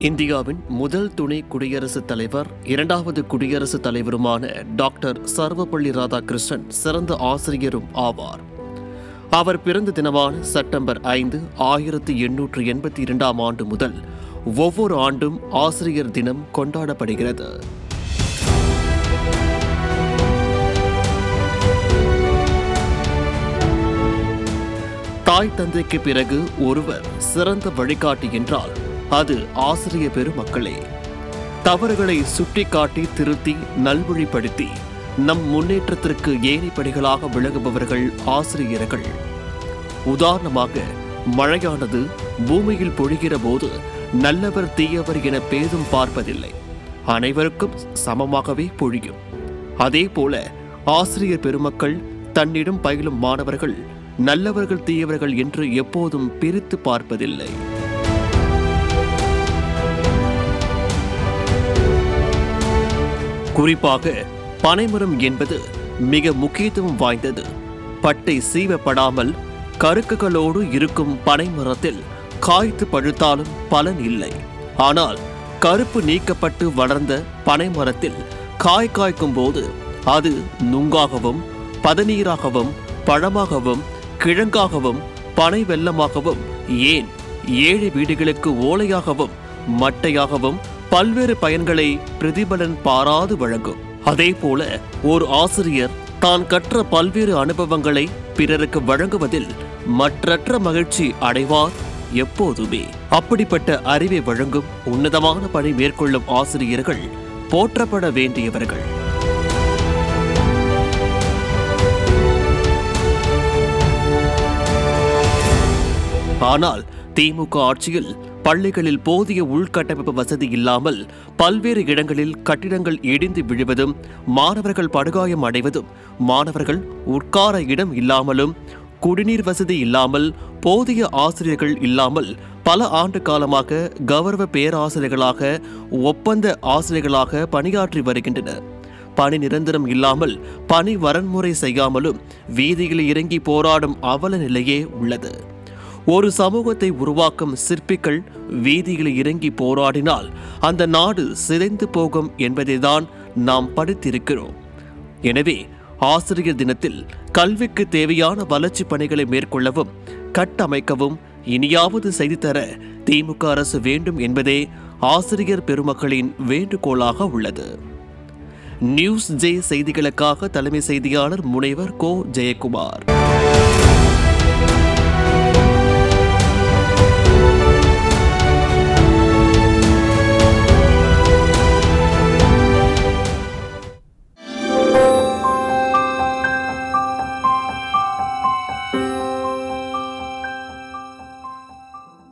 இந்தியாவின் முதல் துணை குடியரசுத் தலைவர், இரண்டாவது குடியரசுத் தலைவருமான டாக்டர் சர்வப்பள்ளி ராதாகிருஷ்ணன் சிறந்த ஆசிரியரும் ஆவார். அவர் பிறந்த தினமான செப்டம்பர் 5, 1882 ஆண்டு முதல் ஒவ்வொரு ஆண்டும் ஆசிரியர் தினம் கொண்டாடப்படுகிறது. தாய் தந்தைக்கு பிறகு ஒருவர் சிறந்த வழிகாட்டி என்றால் அது ஆசிரிய பெருமக்களே. தவறுகளை சுட்டிக்காட்டி திருத்தி நல்வழிப்படுத்தி நம் முன்னேற்றத்திற்கு ஏணிப்படிகளாக விளங்குபவர்கள் ஆசிரியர்கள். உதாரணமாக, மழையானது பூமியில் பொழிகிற போது நல்லவர் தீயவர் என பேதும் பார்ப்பதில்லை, அனைவருக்கும் சமமாகவே பொழியும். அதே போல ஆசிரியர் பெருமக்கள் தன்னிடம் பயிலும் மாணவர்கள் நல்லவர்கள் தீயவர்கள் என்று எப்போதும் பிரித்து பார்ப்பதில்லை. குறிப்பாக பனைமரம் என்பது மிக முக்கியத்துவம் வாய்ந்தது. பட்டை சீவப்படாமல் கருக்குகளோடு இருக்கும் பனைமரத்தில் காய்த்து பழுத்தாலும் பலன் இல்லை. ஆனால் கருப்பு நீக்கப்பட்டு வளர்ந்த பனைமரத்தில் காய் காய்க்கும் போது அது நுங்காகவும் பதநீராகவும் பழமாகவும் கிழங்காகவும் பனை வெல்லமாகவும் ஏன் ஏழை வீடுகளுக்கு ஓலையாகவும் மட்டையாகவும் பல்வேறு பயன்களை பிரதிபலன் பாராது வழங்கும். அதே போல ஓர் ஆசிரியர் தான் கற்ற பல்வேறு அனுபவங்களை பிறருக்கு வழங்குவதில் மற்றற்ற மகிழ்ச்சி அடைவார் எப்போதுமே. அப்படிப்பட்ட அறிவை வழங்கும் உன்னதமான பணி மேற்கொள்ளும் ஆசிரியர்கள் போற்றப்பட வேண்டியவர்கள். ஆனால் திமுக ஆட்சியில் பள்ளிகளில் போதிய உள்கட்டமைப்பு வசதி இல்லாமல் பல்வேறு இடங்களில் கட்டிடங்கள் இடிந்து விழுவதும், மாணவர்கள் படுகாயம் அடைவதும், மாணவர்கள் உட்கார இடம் இல்லாமலும், குடிநீர் வசதி இல்லாமல், போதிய ஆசிரியர்கள் இல்லாமல் பல ஆண்டு காலமாக கௌரவ பேராசிரியர்களாக, ஒப்பந்த ஆசிரியர்களாக பணியாற்றி வருகின்றனர். பணி நிரந்தரம் இல்லாமல் பணி வரன்முறை செய்யாமலும் வீதியில் இறங்கி போராடும் அவல நிலையே உள்ளது. ஒரு சமூகத்தை உருவாக்கும் சிற்பிகள் வீதியில் இறங்கி போராடினால் அந்த நாடு சிதைந்து போகும் என்பதைதான் நாம் படித்திருக்கிறோம். எனவே ஆசிரியர் தினத்தில் கல்விக்கு தேவையான வளர்ச்சி பணிகளை மேற்கொள்ளவும் கட்டமைக்கவும் இனியாவது செய்து தர திமுக அரசு வேண்டும் என்பதே ஆசிரியர் பெருமக்களின் வேண்டுகோளாக உள்ளது. நியூஸ் ஜே செய்திகளுக்காக தலைமை செய்தியாளர் முனைவர் கோ. ஜெயக்குமார்.